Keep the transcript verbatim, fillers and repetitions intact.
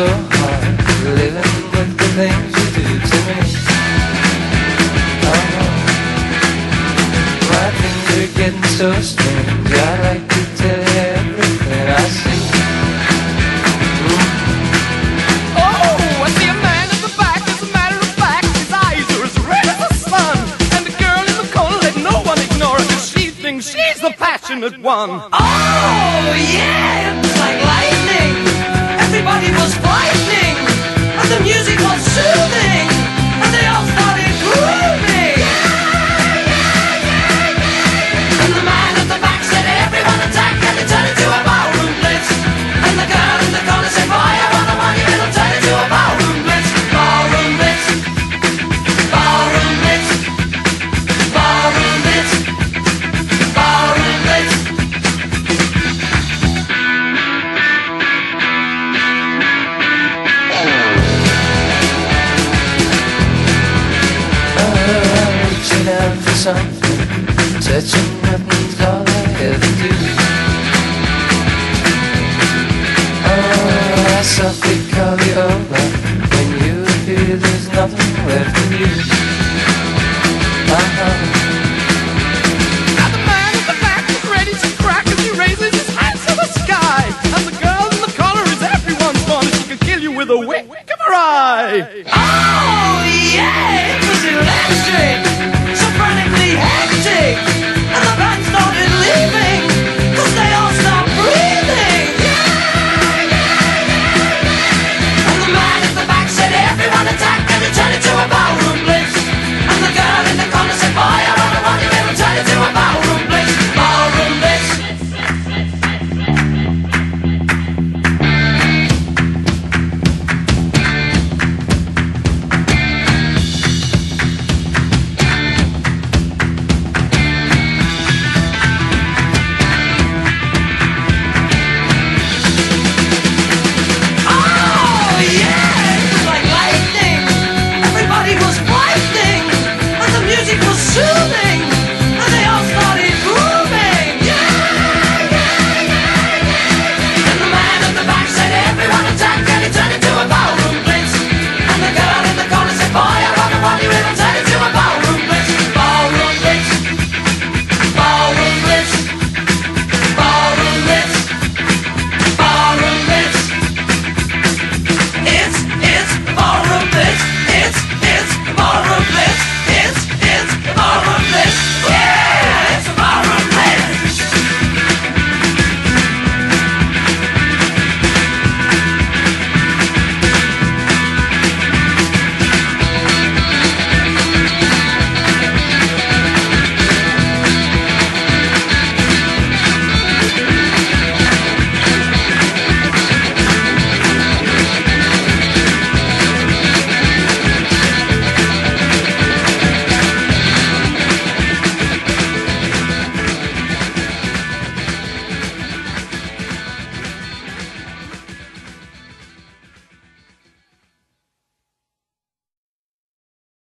so hard, living with the things you do to me. Oh, my things are getting so strange. I'd like to tell you everything I see. Oh, I see a man in the back. As a matter of fact, his eyes are as red as the sun. And the girl in the corner, let no one ignore her, 'cause she thinks she's the passionate one. Oh, yeah, it was like lightning. Everybody was frightening, and the music was soothing, and they all started grooving. And the man at the back said, everyone attack, and it turned into a ballroom blitz. And the girl in the corner said, fire on the money, it'll turn into a ballroom blitz. Ballroom blitz, ballroom blitz, ballroom blitz, ballroom blitz. Reaching out for something, touching nothing's all I ever do. Oh, I softly call you over, when you appear there's nothing left of you. Uh-huh. Now the man at the back is ready to crack as he raises his hands to the sky. And the girl in the corner is everyone's fun, and she can kill you with a wink of her eye. Oh, yeah, it was electric.